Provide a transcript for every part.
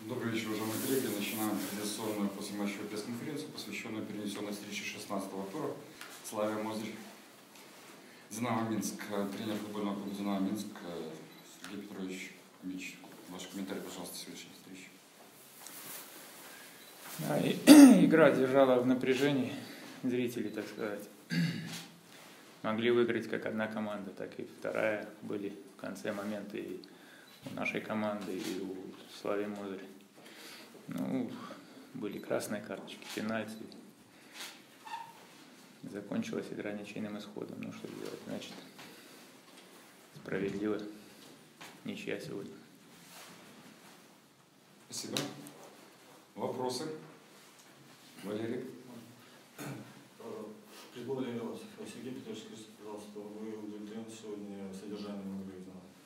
Добрый вечер, уважаемые коллеги. Начинаем традиционную послематчевую пресс-конференцию, посвященную перенесенной встрече 16-го тура Славия Мозырь. Динамо Минск, тренер футбольного клуба Динамо Минск Сергей Петрович Мич. Ваш комментарий, пожалуйста, сегодняшней встречи. Игра держала в напряжении зрителей, так сказать. Могли выиграть как одна команда, так и вторая. Были в конце моменты и у нашей команды, и у Славии Мозырь. Были красные карточки, пенальти. Закончилась игра ничейным исходом. Ну, что делать? Значит, справедливо. Ничья сегодня. Спасибо. Вопросы? Валерий? Предположение вас. Сергей Петрович, скажите, пожалуйста, вы удовлетворены сегодня содержанием игры?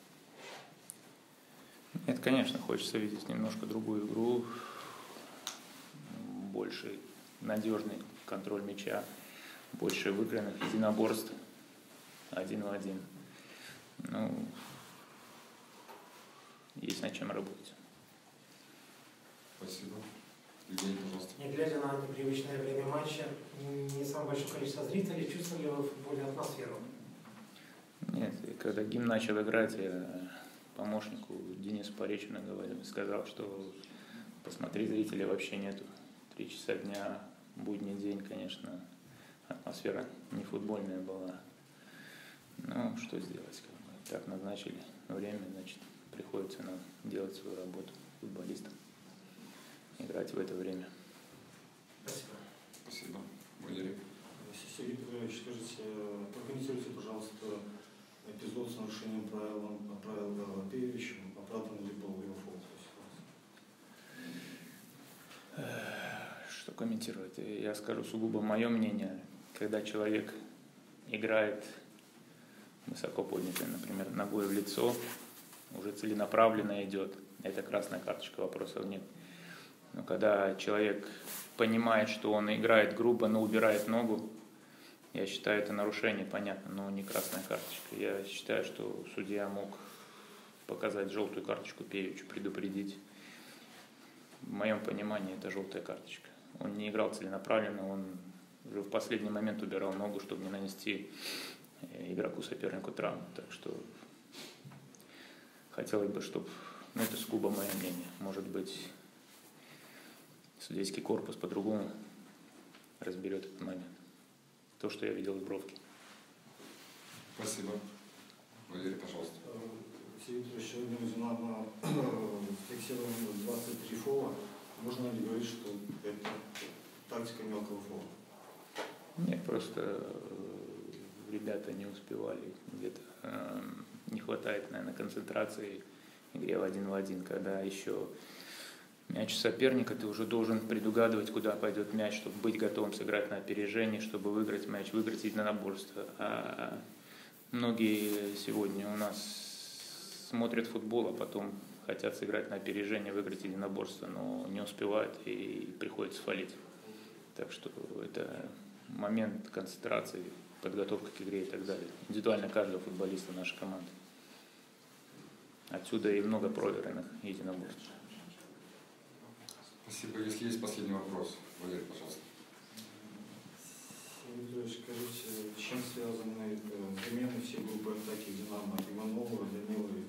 Нет, конечно, хочется видеть немножко другую игру, больше надежный контроль мяча, больше выигранных единоборств 1 в 1. Есть над чем работать. Спасибо. Евгений, пожалуйста. Не глядя на непривычное время матча, не самое большое количество зрителей, чувствовали вы футбольную атмосферу? Нет, когда гимн начал играть, я помощнику Денису Поречину сказал, что посмотри, зрителей вообще нету. 3 часа дня, будний день, конечно, атмосфера не футбольная была. Ну, что сделать, так назначили время, значит, приходится нам делать свою работу футболистам, играть в это время. Спасибо. Спасибо. Валерий. Сергей Петрович, скажите, прокомментируйте, пожалуйста, эпизод с нарушением правил Певичем, оправдан ли был его фол? Что комментировать? Я скажу сугубо мое мнение. Когда человек играет высоко поднятой, например, ногой в лицо, уже целенаправленно идет, это красная карточка, вопросов нет. Но когда человек понимает, что он играет грубо, но убирает ногу, я считаю, это нарушение, понятно, но не красная карточка. Я считаю, что судья мог показать желтую карточку Певичу, предупредить. В моем понимании это желтая карточка. Он не играл целенаправленно, он уже в последний момент убирал ногу, чтобы не нанести игроку-сопернику травму. Так что хотелось бы, чтобы... это сугубо мое мнение. Может быть, судейский корпус по-другому разберет этот момент. То, что я видел в Бровке. Спасибо. Валерий, пожалуйста. Сергей Петрович, сегодня у Динамо фиксировано 23 фола. Можно ли говорить, что это тактика мелкого фола? Нет, просто ребята не успевали. Где-то не хватает, наверное, концентрации в игре в 1 в 1, когда еще мяч соперника, ты уже должен предугадывать, куда пойдет мяч, чтобы быть готовым сыграть на опережение, чтобы выиграть мяч, выиграть единоборство. А многие сегодня у нас смотрят футбол, а потом хотят сыграть на опережение, выиграть единоборство, но не успевают и приходится фалить. Так что это момент концентрации, подготовка к игре и так далее. Индивидуально каждого футболиста нашей команды. Отсюда и много проигранных единоборств. Спасибо. Если есть последний вопрос, Валерий, пожалуйста. Сергей Петрович, скажите, с чем связаны замены всей группы атаки Динамо Иванова, Данила и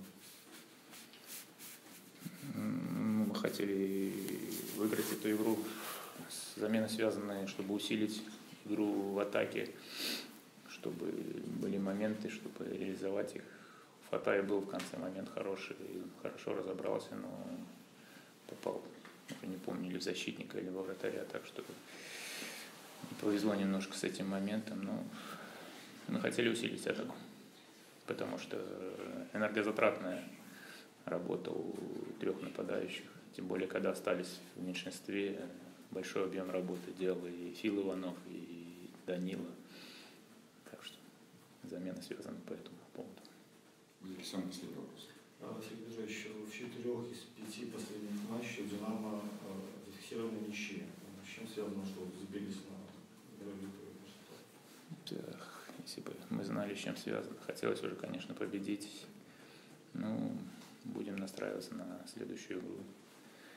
Иванова? Мы хотели выиграть эту игру. Замены связаны, чтобы усилить игру в атаке, чтобы были моменты, чтобы реализовать их. В Фатае был в конце момент хороший, хорошо разобрался, но попал, уже не помню, или в защитника, или во вратаря, так что не повезло немножко с этим моментом, но мы хотели усилить атаку, потому что энергозатратная работа у 3 нападающих, тем более, когда остались в меньшинстве, большой объем работы делал и Фил Иванов, и Данила, так что замена связана по этому поводу. Валерий, самый последний вопрос. Сергей Петрович, в 4 из 5 последних матчей Динамо зафиксированы ничьи. С чем связано, что забились на игровые результаты? Если бы мы знали, с чем связано, хотелось уже, конечно, победить. Будем настраиваться на следующую игру.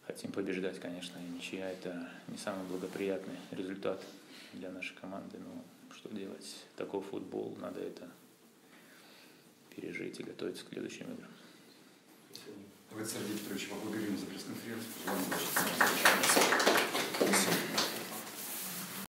хотим побеждать, конечно, и ничья это не самый благоприятный результат для нашей команды, но что делать, такой футбол, надо это пережить и готовиться к следующим играм. Спасибо. Давайте, Сергей Петрович, поблагодарим за пресс-конференцию. Пожелаем удачи. Спасибо.